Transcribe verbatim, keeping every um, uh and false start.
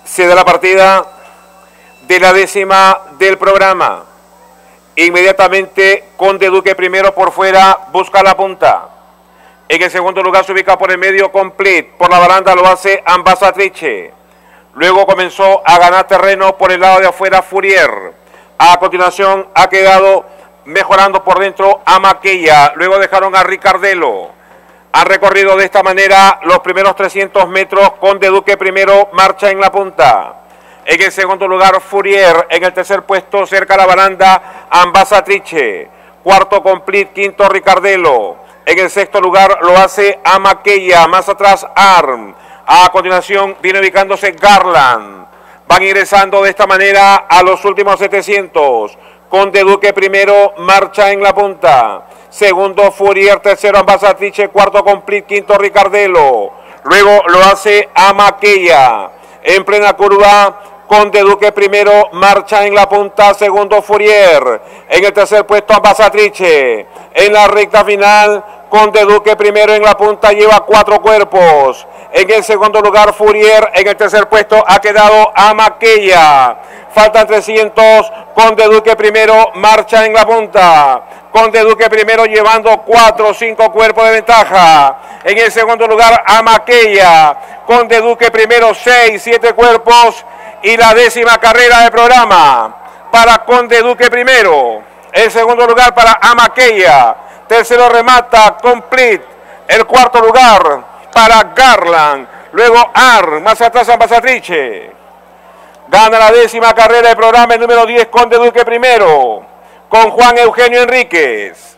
Se da la partida de la décima del programa. Inmediatamente Conde Duque primero por fuera, busca la punta. En el segundo lugar se ubica por el medio Complete. Por la baranda lo hace Ambassadrice. Luego comenzó a ganar terreno por el lado de afuera Fourier. A continuación ha quedado mejorando por dentro a Maquella. Luego dejaron a Ricardelo. Han recorrido de esta manera los primeros trescientos metros. Conde Duque primero marcha en la punta. En el segundo lugar Fourier. En el tercer puesto cerca a la baranda Ambassadrice. Cuarto Complete, quinto Ricardelo. En el sexto lugar lo hace a Maquella. Más atrás Arm. A continuación viene ubicándose Garland. Van ingresando de esta manera a los últimos setecientos. Conde Duque primero marcha en la punta. Segundo Fourier, tercero Ambassadrice, cuarto Complete, quinto Ricardelo. Luego lo hace a Maquella. En plena curva, Conde Duque primero marcha en la punta. Segundo Fourier. En el tercer puesto Ambassadrice. En la recta final, Conde Duque primero en la punta, lleva cuatro cuerpos. En el segundo lugar Fourier, en el tercer puesto ha quedado a Maquella. Faltan trescientos, Conde Duque primero marcha en la punta. Conde Duque primero llevando cuatro o cinco cuerpos de ventaja. En el segundo lugar a Maquella. Conde Duque primero seis, siete cuerpos. Y la décima carrera del programa para Conde Duque primero. El segundo lugar para Amaquella. Tercero remata Complete. El cuarto lugar para Garland. Luego Ar. Más atrás Ambassadrice. Gana la décima carrera del programa el número diez Conde Duque primero. Con Juan Eugenio Enríquez.